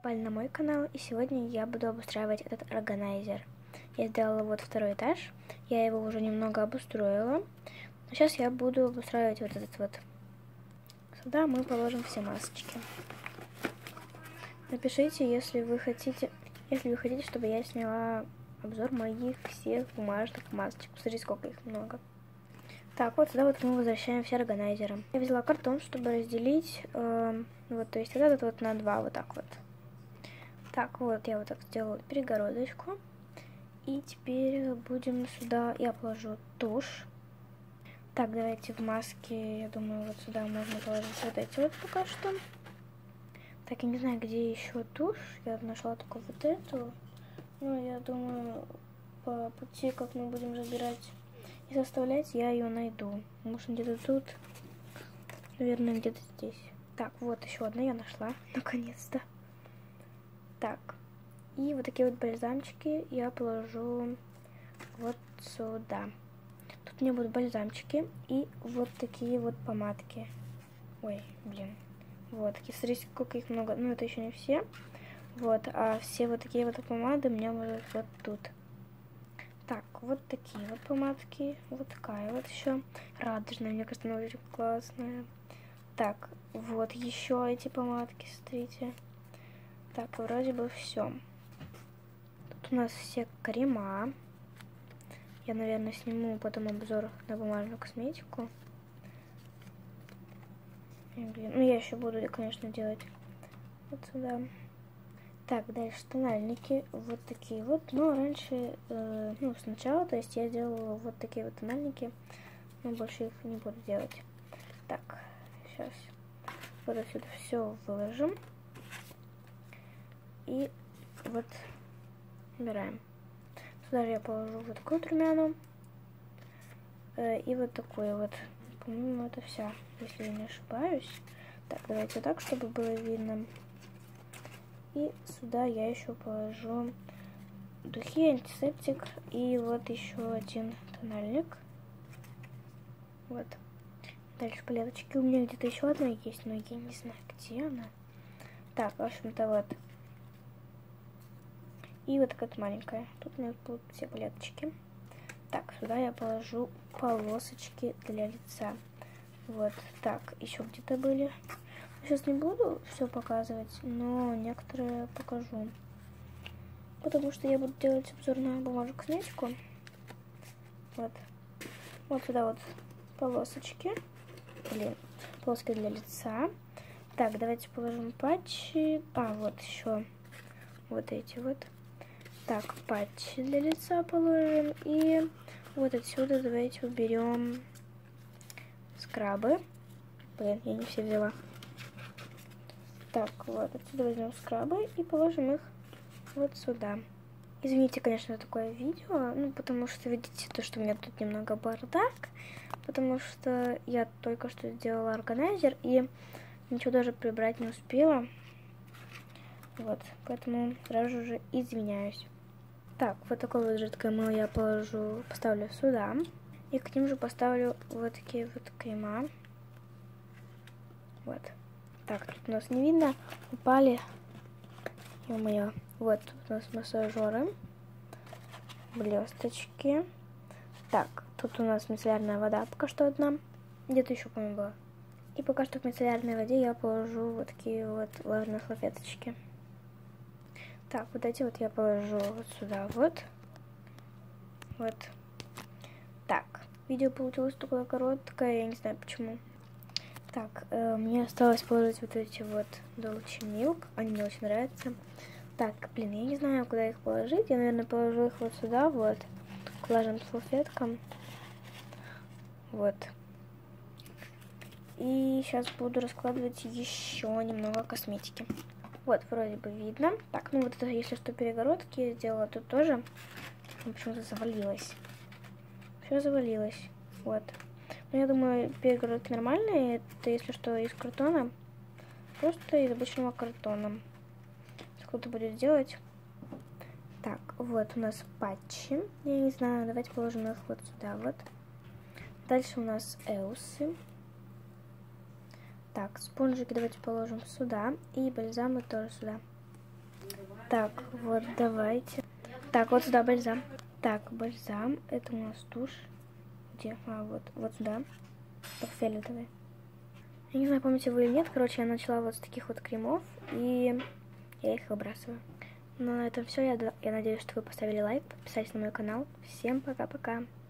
Попали на мой канал, и сегодня я буду обустраивать этот органайзер. Я сделала вот второй этаж, я его уже немного обустроила. Но сейчас я буду обустраивать вот этот вот. Сюда мы положим все масочки. Напишите, если вы хотите, чтобы я сняла обзор моих всех бумажных масочек. Посмотрите, сколько их много. Так, вот сюда вот мы возвращаем все органайзеры. Я взяла картон, чтобы разделить, вот, то есть вот этот вот на два, вот так вот. Так, вот я вот так сделала перегородочку. И теперь будем сюда, я положу тушь. Так, давайте в маске, я думаю, вот сюда можно положить вот эти вот пока что. Так, я не знаю, где еще тушь. Я нашла только вот эту. Ну, я думаю, по пути, как мы будем разбирать и составлять, я ее найду. Может, где-то тут. Наверное, где-то здесь. Так, вот еще одна я нашла. Наконец-то. Так. И вот такие вот бальзамчики я положу вот сюда. Тут у меня будут бальзамчики и вот такие вот помадки. Ой, блин. Вот, смотрите, сколько их много. Ну, это еще не все. Вот, а все вот такие вот помады у меня будут вот тут. Так, вот такие вот помадки. Вот такая вот еще. Радужная, мне кажется, она очень классная. Так, вот еще эти помадки, смотрите. Так, вроде бы все. Тут у нас все крема. Я, наверное, сниму потом обзор на бумажную косметику. Блин, ну я еще буду, конечно, делать вот сюда. Так, дальше тональники, вот такие вот. Но раньше, ну сначала, то есть я делала вот такие вот тональники, но больше их не буду делать. Так, сейчас вот отсюда все выложим. И вот убираем. Сюда же я положу вот такую вот румяну. И вот такую вот. По-моему, это вся, если я не ошибаюсь. Так, давайте вот так, чтобы было видно. И сюда я еще положу духи, антисептик и вот еще один тональник. Вот. Дальше палеточки. У меня где-то еще одна есть, но я не знаю, где она. Так, в общем-то, вот. И вот такая вот маленькая. Тут у меня будут все палеточки. Так, сюда я положу полосочки для лица. Вот, так, еще где-то были. Сейчас не буду все показывать, но некоторые покажу. Потому что я буду делать обзор на бумажную косметику. Вот. Вот сюда вот полосочки. Блин, полоски для лица. Так, давайте положим патчи. А, вот еще вот эти вот. Так, патчи для лица положим. И вот отсюда давайте уберем скрабы. Блин, я не все взяла. Так, вот отсюда возьмем скрабы и положим их вот сюда. Извините, конечно, такое видео, ну, потому что видите то, что у меня тут немного бардак, потому что я только что сделала органайзер и ничего даже прибрать не успела. Вот, поэтому сразу же извиняюсь. Так, вот такое вот жидкое мыло я поставлю сюда. И к ним же поставлю вот такие вот крема. Вот. Так, тут у нас не видно. Упали. Ё-моё. Вот тут у нас массажеры. Блесточки. Так, тут у нас мицеллярная вода пока что одна. Где-то еще, по-моему, была. И пока что в мицеллярной воде я положу вот такие вот влажные салфеточки. Так, вот эти вот я положу вот сюда вот. Вот. Так, видео получилось такое короткое, я не знаю почему. Так, мне осталось положить вот эти вот Dolce Milk, они мне очень нравятся. Так, блин, я не знаю, куда их положить, я, наверное, положу их вот сюда, вот, к влажным салфеткам. Вот. И сейчас буду раскладывать еще немного косметики. Вот, вроде бы видно. Так, ну вот это, если что, перегородки я сделала тут тоже. Почему-то завалилось. Все завалилось. Вот. Но я думаю, перегородки нормальные. Это, если что, из картона. Просто из обычного картона. Кто-то будет делать. Так, вот у нас патчи. Я не знаю, давайте положим их вот сюда вот. Дальше у нас эусы. Так, спонжики давайте положим сюда. И бальзамы тоже сюда. Так, вот давайте. Так, вот сюда бальзам. Так, бальзам. Это у нас тушь. Где? А, вот сюда. Так, фиолетовый. Я не знаю, помните вы или нет. Короче, я начала вот с таких вот кремов. И я их выбрасываю. Ну, на этом все. Я надеюсь, что вы поставили лайк, подписались на мой канал. Всем пока-пока.